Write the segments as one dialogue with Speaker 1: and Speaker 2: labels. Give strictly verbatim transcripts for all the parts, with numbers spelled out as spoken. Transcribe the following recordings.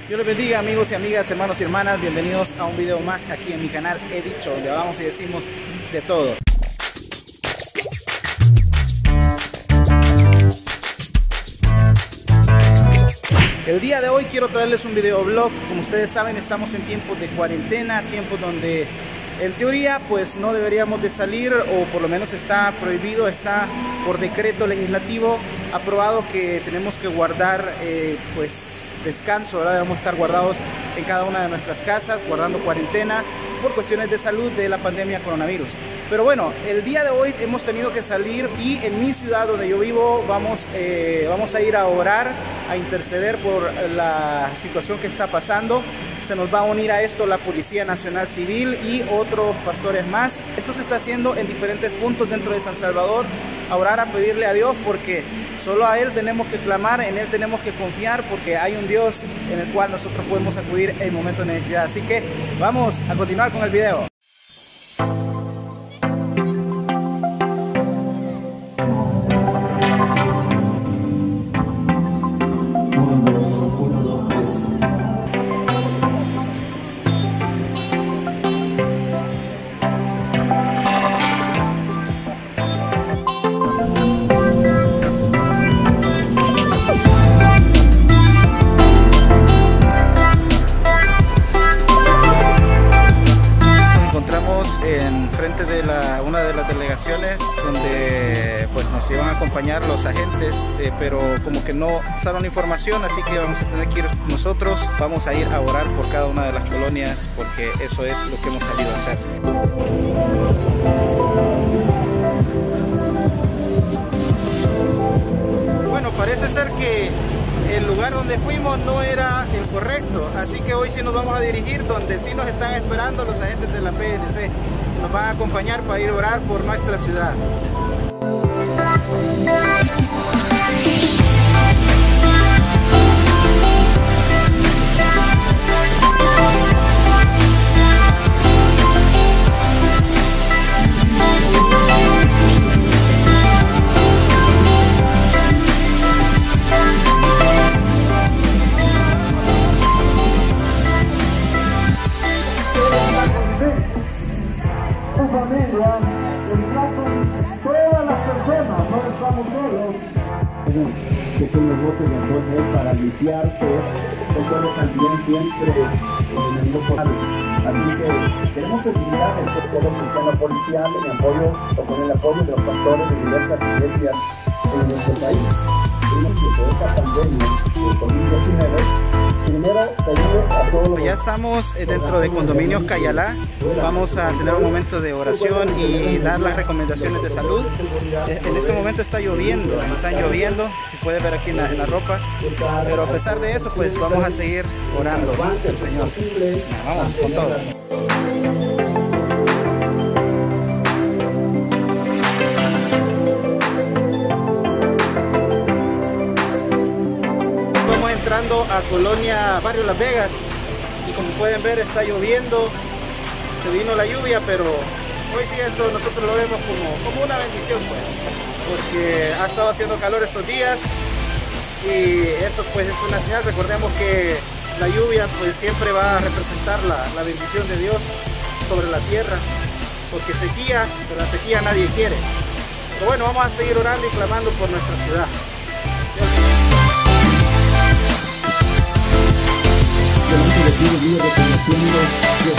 Speaker 1: Dios les bendiga, amigos y amigas, hermanos y hermanas. Bienvenidos a un video más aquí en mi canal He Dicho, donde hablamos y decimos de todo. El día de hoy quiero traerles un video blog. Como ustedes saben, estamos en tiempos de cuarentena, tiempos donde en teoría pues no deberíamos de salir, o por lo menos está prohibido, está por decreto legislativo aprobado que tenemos que guardar eh, pues descanso, ¿verdad? Debemos estar guardados en cada una de nuestras casas, guardando cuarentena por cuestiones de salud de la pandemia coronavirus. Pero bueno, el día de hoy hemos tenido que salir y en mi ciudad donde yo vivo vamos, eh, vamos a ir a orar, a interceder por la situación que está pasando. Se nos va a unir a esto la Policía Nacional Civil y otros pastores más. Esto se está haciendo en diferentes puntos dentro de San Salvador, a orar, a pedirle a Dios, porque solo a Él tenemos que clamar, en Él tenemos que confiar, porque hay un Dios en el cual nosotros podemos acudir en momentos de necesidad. Así que vamos a continuar con el video. En frente de la, una de las delegaciones donde pues nos iban a acompañar los agentes, eh, pero como que no pasaron información, así que vamos a tener que ir nosotros. Vamos a ir a orar por cada una de las colonias, porque eso es lo que hemos salido a hacer. Bueno, parece ser que el lugar donde fuimos no era el correcto, así que hoy sí nos vamos a dirigir donde sí nos están esperando los agentes de la P N C. Nos van a acompañar para ir a orar por nuestra ciudad.
Speaker 2: Familia, está con todas las personas, no estamos solos. Pequeños botes de alcohol para limpiarse, recuerdo también siempre en el grupo. Así que tenemos posibilidad de ser todo cristiano policial en apoyo o con el apoyo de los pastores de diversas iglesias en nuestro país. Tenemos que por esta pandemia del COVID diecinueve, primero pedir a todos los...
Speaker 1: Ya estamos dentro de Condominios Cayalá. Vamos a tener un momento de oración y dar las recomendaciones de salud. En este momento está lloviendo, está lloviendo, si puede ver aquí en la, en la ropa, pero a pesar de eso pues vamos a seguir orando al Señor. Vamos con todo. Entrando a Colonia Barrio Las Vegas, y como pueden ver está lloviendo, se vino la lluvia, pero hoy sí esto nosotros lo vemos como, como una bendición, pues, porque ha estado haciendo calor estos días y esto pues es una señal. Recordemos que la lluvia pues siempre va a representar la, la bendición de Dios sobre la tierra, porque sequía, pero la sequía nadie quiere. Pero bueno, vamos a seguir orando y clamando por nuestra ciudad.
Speaker 2: Delante de ti, Dios, reconociendo que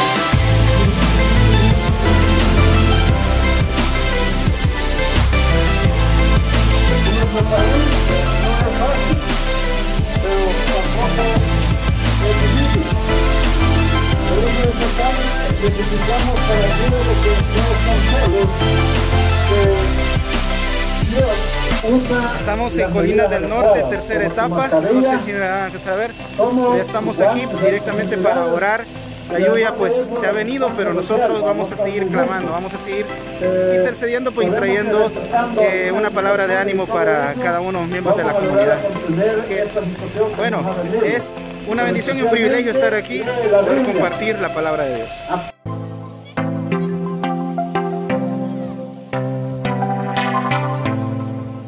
Speaker 2: nuestro país no es fácil, pero tampoco es difícil. Por eso es que necesitamos para aquellos que no son solos, que Dios usa.
Speaker 1: Estamos en Colinas del Norte, tercera etapa. No sé si me van a saber. Ya estamos aquí directamente para orar. La lluvia pues se ha venido, pero nosotros vamos a seguir clamando, vamos a seguir intercediendo pues, y trayendo eh, una palabra de ánimo para cada uno de los miembros de la comunidad. Que, bueno, es una bendición y un privilegio estar aquí, poder compartir la palabra de Dios.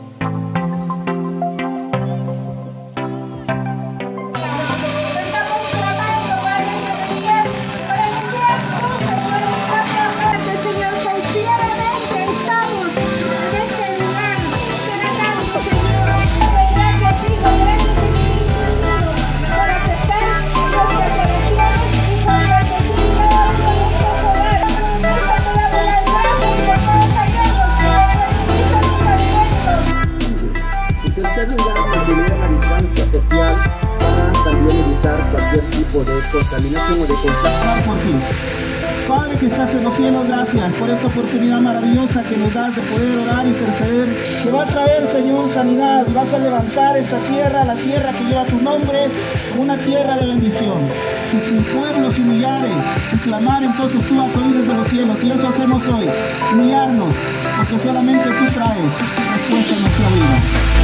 Speaker 3: Tengamos
Speaker 2: cualquier tipo de contaminación o de contagio.
Speaker 3: Por ti. Padre que estás en los cielos, gracias por esta oportunidad maravillosa que nos das de poder orar y interceder, que va a traer, Señor, sanidad, y vas a levantar esta tierra, la tierra que lleva tu nombre, como una tierra de bendición. Y si el pueblo se humillare y clamar, entonces tú vas a oír desde los cielos, y eso hacemos hoy, humillarnos, porque solamente tú traes respuesta en nuestra vida.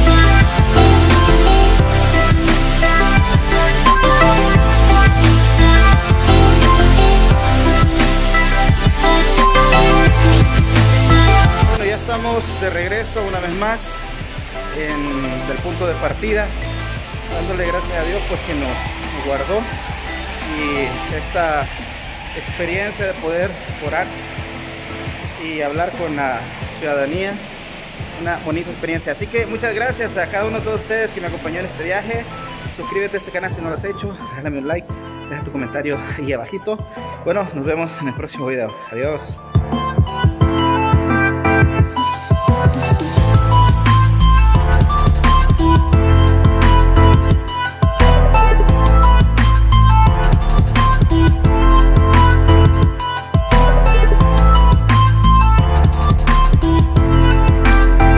Speaker 1: Estamos de regreso una vez más en el punto de partida, dándole gracias a Dios pues que nos, nos guardó, y esta experiencia de poder orar y hablar con la ciudadanía, una bonita experiencia. Así que muchas gracias a cada uno de todos ustedes que me acompañó en este viaje. Suscríbete a este canal si no lo has hecho, regálame un like, deja tu comentario ahí abajito. Bueno, nos vemos en el próximo video. Adiós.